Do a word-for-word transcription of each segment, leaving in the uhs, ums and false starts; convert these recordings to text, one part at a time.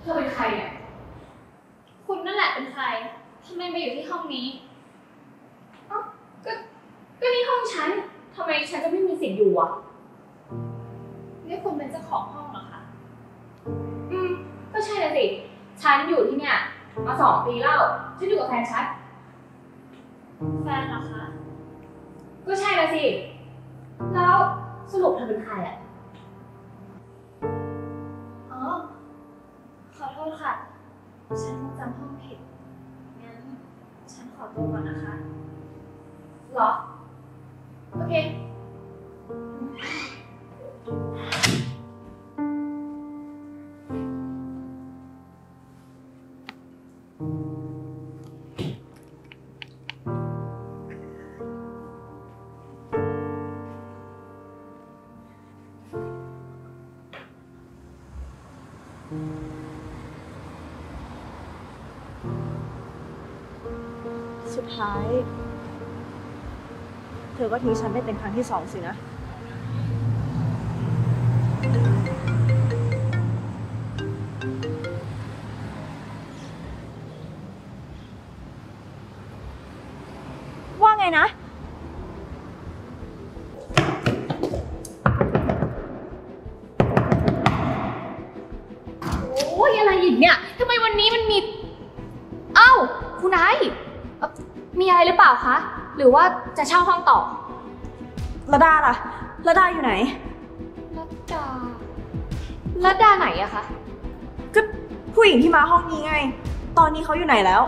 เธอเป็นใครเนี่ยคุณนั่นแหละเป็นใครทำไมมาอยู่ที่ห้องนี้อ๋อก็ก็นี่ห้องฉันทำไมฉันจะไม่มีสิทธิ์อยู่อ่ะนี่คุณเป็นเจ้าของห้องเหรอคะอืมก็ใช่เลยสิฉันอยู่ที่เนี่ยมาสองปีแล้วฉันอยู่กับแฟนฉันแฟนเหรอคะก็ใช่เลยสิแล้วสรุปเธอเป็นใครอ่ะอ๋อขอโทษค่ะฉันจำห้องผิดงั้นฉันขอตัวก่อนนะคะหรอโอเคสุดท้ายเธอก็ทิ้งฉันไปเป็นครั้งที่สองสินะว่าไงนะโอ้ยอะไรอีกเนี่ยทำไมวันนี้มันมีเอ้าคุณไอซ์มีอะไรหรือเปล่าคะหรือว่าจะเช่าห้องต่อระดาล่ะระดาอยู่ไหนระดาระดาไหนอะคะก็ผู้หญิงที่มาห้องนี้ไงตอนนี้เขาอยู่ไหนแล้ว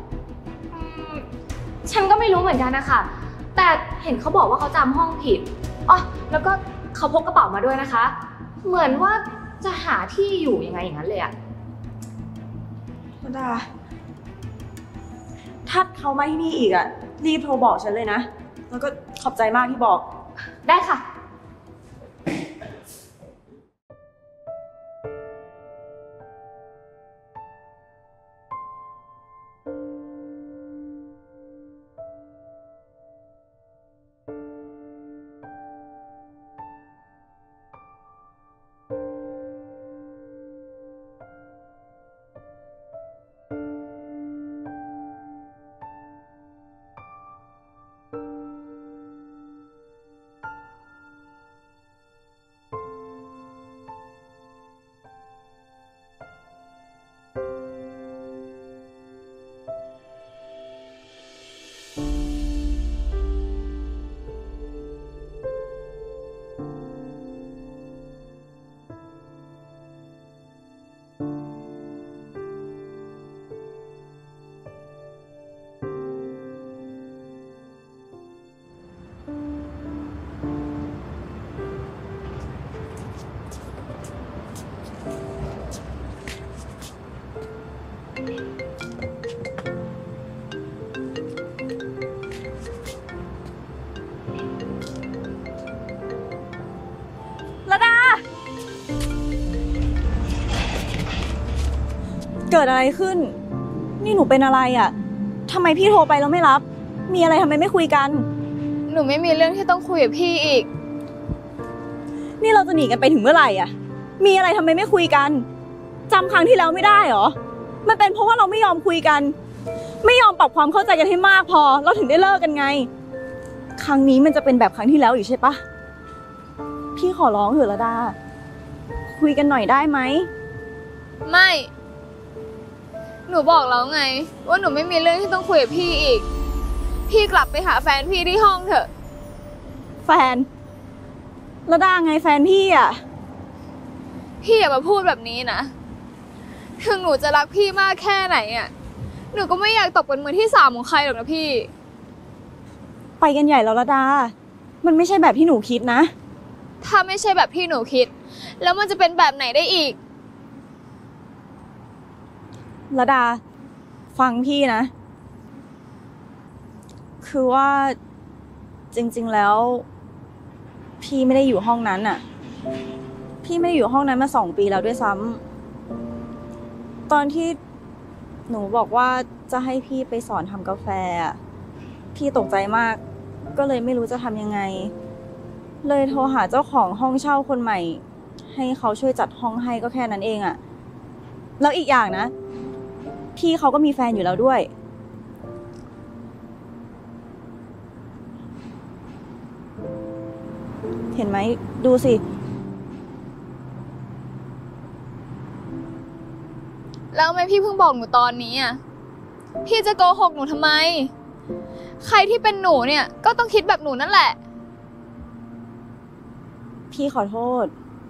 ฉันก็ไม่รู้เหมือนกันนะคะแต่เห็นเขาบอกว่าเขาจำห้องผิดอ๋อแล้วก็เขาพกกระเป๋ามาด้วยนะคะเหมือนว่าจะหาที่อยู่ยังไงอย่างนั้นเลยอะระดาถ้าเขามาที่นี่อีกอะรีบโทรบอกฉันเลยนะแล้วก็ขอบใจมากที่บอกได้ค่ะระดาเกิดอะไรขึ้นนี่หนูเป็นอะไรอ่ะทำไมพี่โทรไปแล้วไม่รับมีอะไรทำไมไม่คุยกันหนูไม่มีเรื่องที่ต้องคุยกับพี่อีกนี่เราจะหนีกันไปถึงเมื่อไหร่อ่ะมีอะไรทำไมไม่คุยกันจำครั้งที่แล้วไม่ได้หรอมันเป็นเพราะว่าเราไม่ยอมคุยกันไม่ยอมปรับความเข้าใจกันให้มากพอเราถึงได้เลิกกันไงครั้งนี้มันจะเป็นแบบครั้งที่แล้วอีกใช่ปะพี่ขอร้องเถอะระดาคุยกันหน่อยได้ไหมไม่หนูบอกแล้วไงว่าหนูไม่มีเรื่องที่ต้องคุยกับพี่อีกพี่กลับไปหาแฟนพี่ที่ห้องเถอะแฟนระดาไงแฟนพี่อ่ะพี่อย่ามาพูดแบบนี้นะถึงหนูจะรักพี่มากแค่ไหนอ่ะหนูก็ไม่อยากตกเป็นมือที่สามของใครหรอกนะพี่ไปกันใหญ่แล้วระดามันไม่ใช่แบบที่หนูคิดนะถ้าไม่ใช่แบบที่หนูคิดแล้วมันจะเป็นแบบไหนได้อีกระดาฟังพี่นะคือว่าจริงๆแล้วพี่ไม่ได้อยู่ห้องนั้นน่ะพี่ไม่ได้อยู่ห้องนั้นมาสองปีแล้วด้วยซ้ำตอนที่หนูบอกว่าจะให้พี่ไปสอนทำกาแฟพี่ตกใจมากก็เลยไม่รู้จะทำยังไงเลยโทรหาเจ้าของห้องเช่าคนใหม่ให้เขาช่วยจัดห้องให้ก็แค่นั้นเองอะแล้วอีกอย่างนะ พี่เขาก็มีแฟนอยู่แล้วด้วย เห็นไหม ดูสิแล้วทำไมพี่เพิ่งบอกหนูตอนนี้อ่ะ พี่จะโกหกหนูทำไม ใครที่เป็นหนูเนี่ยก็ต้องคิดแบบหนูนั่นแหละพี่ขอโทษ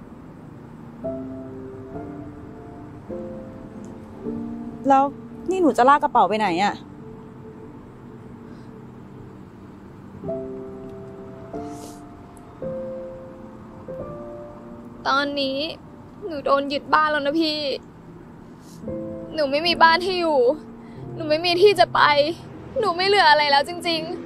แล้วนี่หนูจะลากกระเป๋าไปไหนอะตอนนี้หนูโดนยึดบ้านแล้วนะพี่ หนูไม่มีบ้านที่อยู่ หนูไม่มีที่จะไป หนูไม่เหลืออะไรแล้วจริงๆ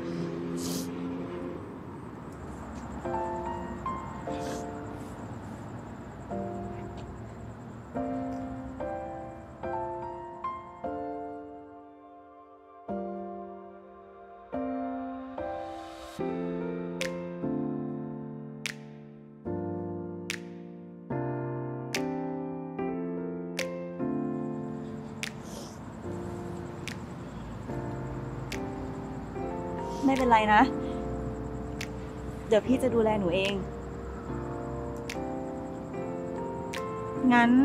ไม่เป็นไรนะ เดี๋ยวพี่จะดูแลหนูเอง งั้น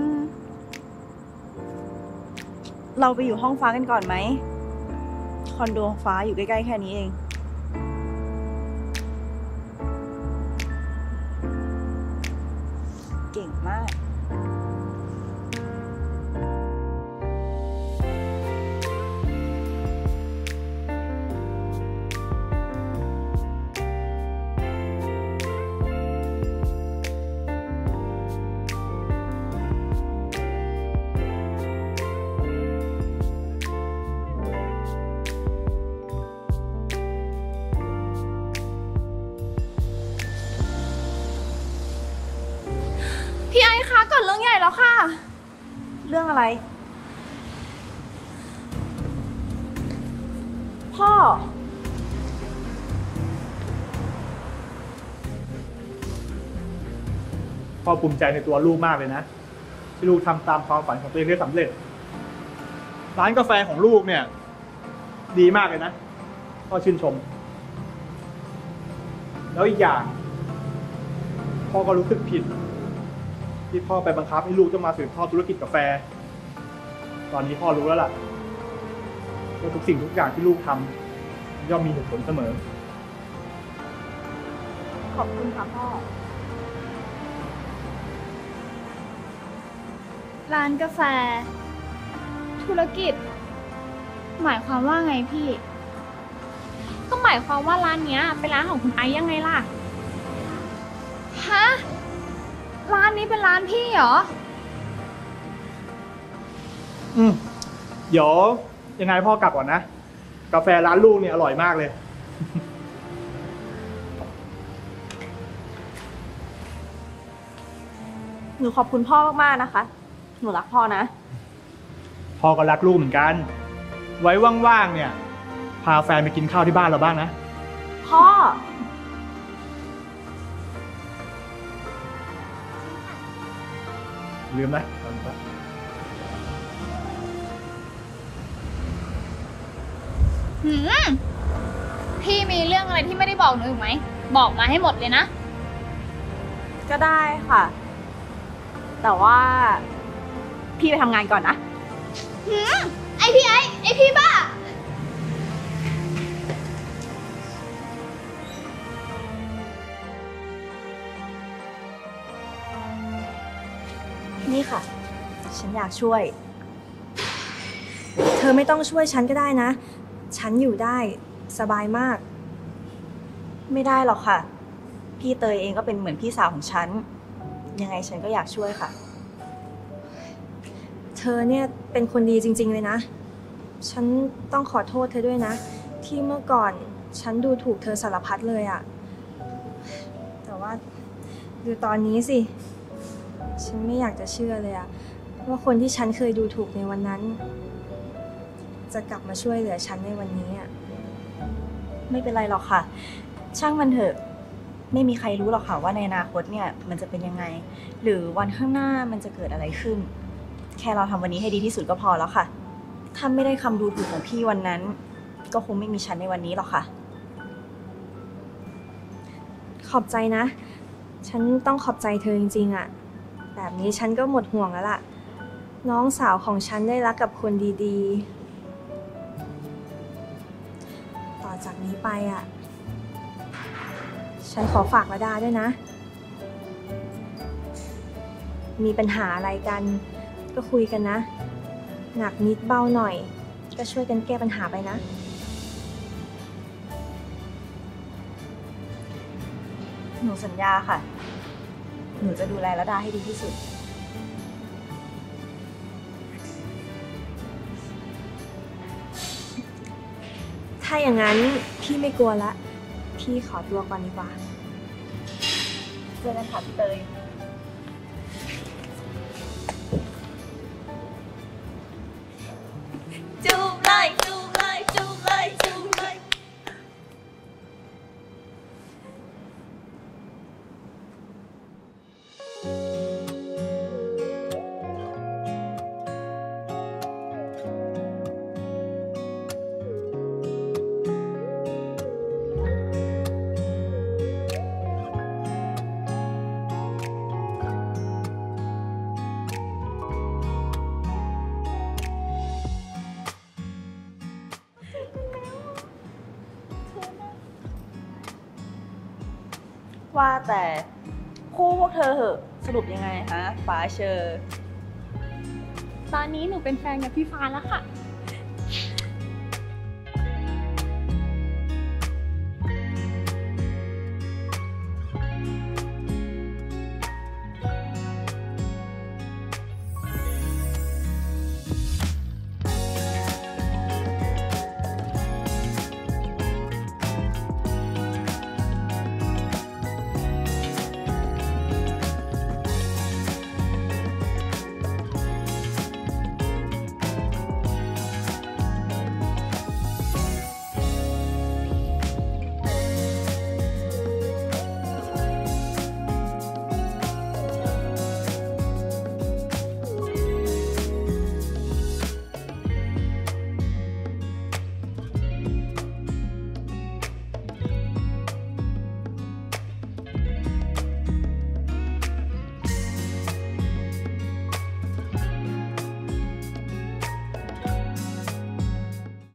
เราไปอยู่ห้องฟ้ากันก่อนไหม คอนโดฟ้าอยู่ใกล้ๆแค่นี้เอง เก่งมากพี่ไอ้คะเกิดเรื่องใหญ่แล้วค่ะเรื่องอะไร พ่อพ่อภูมิใจในตัวลูกมากเลยนะที่ลูกทำตามความฝันของตัวเองได้สำเร็จร้านกาแฟของลูกเนี่ย ดีมากเลยนะพ่อชื่นชม แล้วอีกอย่าง พ่อก็รู้สึกผิด ที่พ่อไปบังคับให้ลูกต้องมาสืบทอดธุรกิจกาแฟ ตอนนี้พ่อรู้แล้วล่ะว่าทุกสิ่งทุกอย่างที่ลูกทำย่อมมีเหตุผลเสมอขอบคุณค่ะพ่อร้านกาแฟ ธุรกิจ หมายความว่าไงพี่ ก็หมายความว่าร้านเนี้ยเป็นร้านของคุณไอซ์ยังไงล่ะ ฮะ ร้านนี้เป็นร้านพี่เหรออืมเดี๋ยวยังไงพ่อกลับก่อนนะ กาแฟร้านลูกเนี่ยอร่อยมากเลยหนูขอบคุณพ่อมากๆนะคะ หนูรักพ่อนะพ่อก็รักลูกเหมือนกัน ไว้ว่างๆเนี่ย พาแฟนไปกินข้าวที่บ้านเราบ้างนะพ่อลืมนะหืม พี่มีเรื่องอะไรที่ไม่ได้บอกหนูอีกไหม บอกมาให้หมดเลยนะก็ได้ค่ะ แต่ว่าพี่ไปทำงานก่อนนะหืม ไอพี่ไอไอพี่บ้านี่ค่ะ ฉันอยากช่วยเธอไม่ต้องช่วยฉันก็ได้นะ ฉันอยู่ได้สบายมากไม่ได้หรอกค่ะ พี่เตยเองก็เป็นเหมือนพี่สาวของฉัน ยังไงฉันก็อยากช่วยค่ะเธอเนี่ยเป็นคนดีจริงๆเลยนะ ฉันต้องขอโทษเธอด้วยนะ ที่เมื่อก่อนฉันดูถูกเธอสารพัดเลยอะแต่ว่าดูตอนนี้สิ ฉันไม่อยากจะเชื่อเลยอะว่าคนที่ฉันเคยดูถูกในวันนั้น จะกลับมาช่วยเหลือฉันในวันนี้อะไม่เป็นไรหรอกค่ะ ช่างมันเถอะ ไม่มีใครรู้หรอกค่ะว่าในอนาคตเนี่ยมันจะเป็นยังไง หรือวันข้างหน้ามันจะเกิดอะไรขึ้น แค่ค่เราทำวันนี้ให้ดีที่สุดก็พอแล้วค่ะ ถ้าไม่ได้คำดูถูกของพี่วันนั้น ก็คงไม่มีฉันในวันนี้หรอกค่ะขอบใจนะ ฉันต้องขอบใจเธอจริงๆอะแบบนี้ฉันก็หมดห่วงแล้วล่ะ น้องสาวของฉันได้รักกับคนดีๆ ต่อจากนี้ไปอะฉันขอฝากระดาด้วยนะ มีปัญหาอะไรกันก็คุยกันนะ หนักนิดเบาหน่อย ก็ช่วยกันแก้ปัญหาไปนะหนูสัญญาค่ะ หนูจะดูแลระดาให้ดีที่สุดถ้าอย่างนั้นพี่ไม่กลัวละ พี่ขอตัวก่อนดีกว่าเจอกันค่ะพี่เตย จูบเลยจูบเลยจูบเลยจูบเลย ว่าแต่คู่พวกเธอเหอะสรุปยังไงฮะฟ้าเชอร์ตอนนี้หนูเป็นแฟนกับพี่ฟ้าแล้วค่ะ